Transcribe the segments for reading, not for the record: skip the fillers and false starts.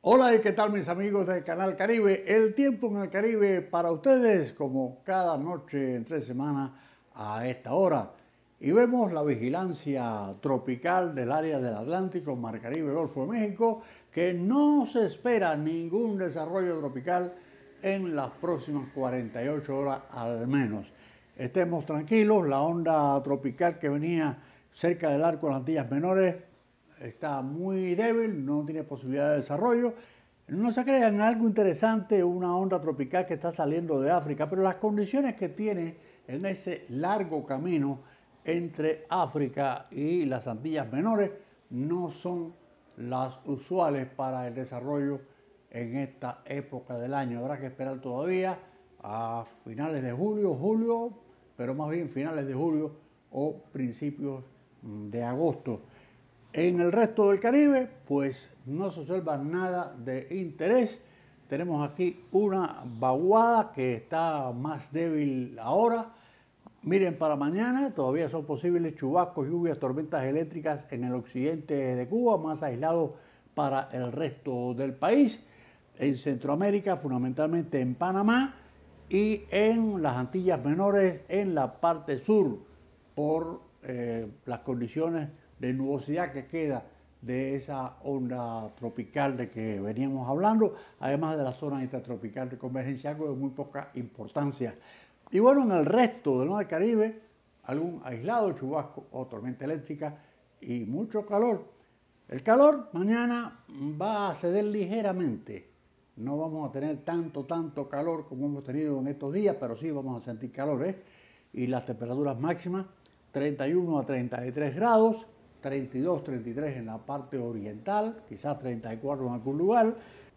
Hola y qué tal mis amigos del Canal Caribe, el tiempo en el Caribe para ustedes como cada noche entre semana a esta hora. Y vemos la vigilancia tropical del área del Atlántico, Mar Caribe, Golfo de México, que no se espera ningún desarrollo tropical en las próximas 48 horas al menos. Estemos tranquilos, la onda tropical que venía cerca del arco de las Antillas Menores está muy débil, no tiene posibilidad de desarrollo. No se crean, algo interesante, una onda tropical que está saliendo de África, pero las condiciones que tiene en ese largo camino entre África y las Antillas Menores no son las usuales para el desarrollo en esta época del año. Habrá que esperar todavía a finales de julio, pero más bien finales de julio o principios de agosto. En el resto del Caribe, pues no se observa nada de interés. Tenemos aquí una vaguada que está más débil ahora. Miren, para mañana todavía son posibles chubascos, lluvias, tormentas eléctricas en el occidente de Cuba, más aislados para el resto del país. En Centroamérica, fundamentalmente en Panamá y en las Antillas Menores en la parte sur, por las condiciones de nubosidad que queda de esa onda tropical de que veníamos hablando, además de la zona intertropical de convergencia, algo de muy poca importancia. Y bueno, en el resto del Mar Caribe, algún aislado chubasco o tormenta eléctrica y mucho calor. El calor mañana va a ceder ligeramente. No vamos a tener tanto calor como hemos tenido en estos días, pero sí vamos a sentir calor, Y las temperaturas máximas, 31 a 33 grados, 32, 33 en la parte oriental, quizás 34 en algún lugar,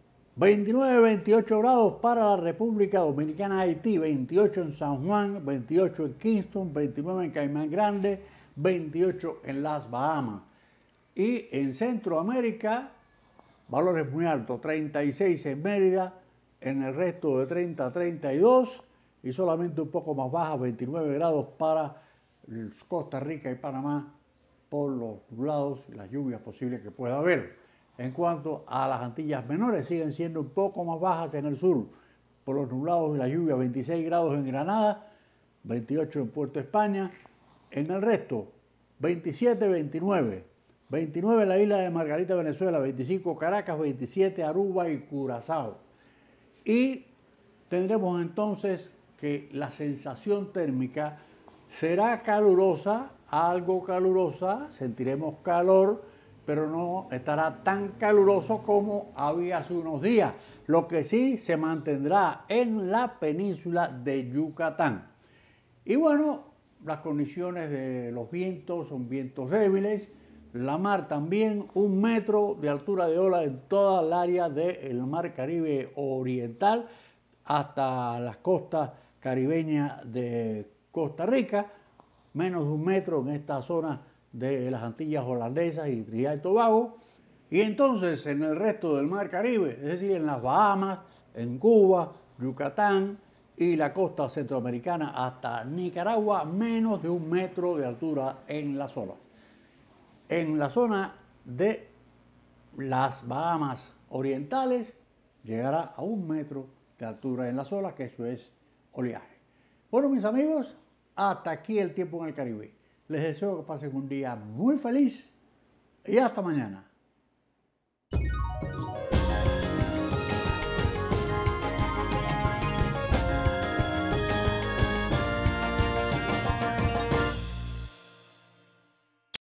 29, 28 grados para la República Dominicana, Haití, 28 en San Juan, 28 en Kingston, 29 en Caimán Grande, 28 en las Bahamas. Y en Centroamérica, valores muy altos, 36 en Mérida, en el resto de 30 a 32 y solamente un poco más baja, 29 grados para Costa Rica y Panamá por los nublados y las lluvias posibles que pueda haber. En cuanto a las Antillas Menores, siguen siendo un poco más bajas en el sur por los nublados y las lluvias, 26 grados en Granada, 28 en Puerto España. En el resto, 27, 29. 29 en la isla de Margarita, Venezuela, 25 Caracas, 27 Aruba y Curazao. Y tendremos entonces que la sensación térmica será calurosa, algo calurosa, sentiremos calor, pero no estará tan caluroso como había hace unos días. Lo que sí se mantendrá en la península de Yucatán. Y bueno, las condiciones de los vientos son vientos débiles. La mar también, 1 metro de altura de ola en toda el área del Mar Caribe Oriental hasta las costas caribeñas de Costa Rica, menos de 1 metro en esta zona de las Antillas Holandesas y Trinidad y Tobago. Y entonces en el resto del Mar Caribe, es decir, en las Bahamas, en Cuba, Yucatán y la costa centroamericana hasta Nicaragua, menos de 1 metro de altura en las olas. En la zona de las Bahamas orientales llegará a 1 metro de altura en las olas, que eso es oleaje. Bueno, mis amigos, hasta aquí el tiempo en el Caribe. Les deseo que pasen un día muy feliz y hasta mañana.